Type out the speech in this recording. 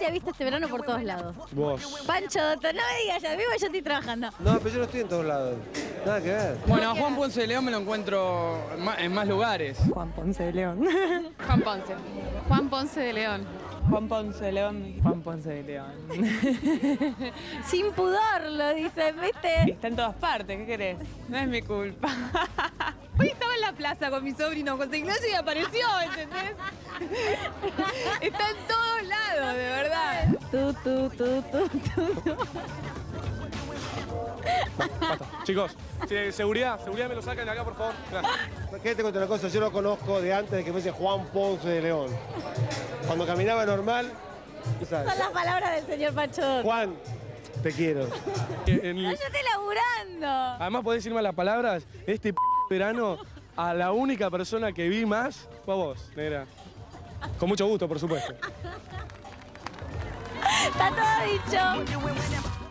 te ha visto este verano por todos lados? Vos. Pancho Dotto, no me digas ya mismo, yo estoy trabajando. No, pero yo no estoy en todos lados. Nada que ver. Bueno, a Juan Ponce de León me lo encuentro en más lugares. Juan Ponce de León. Juan Ponce. Juan Ponce de León. Juan Ponce de León. Juan Ponce de León. Sin pudor lo dicen, ¿viste? Está en todas partes, ¿qué querés? No es mi culpa. Hoy estaba en la plaza con mi sobrino José Ignacio y apareció, ¿entendés? Está en todos lados, de verdad. Tú. Basta. Chicos, seguridad me lo sacan de acá, por favor. Quédate con una cosa, yo lo conozco de antes de que fuese Juan Ponce de León. Cuando caminaba normal, ¿sabes? Son las palabras del señor Pancho Dotto. Juan, te quiero. No, yo estoy laburando. Además podés decirme las palabras, este verano a la única persona que vi más fue a vos, negra. Con mucho gusto, por supuesto. Está todo dicho.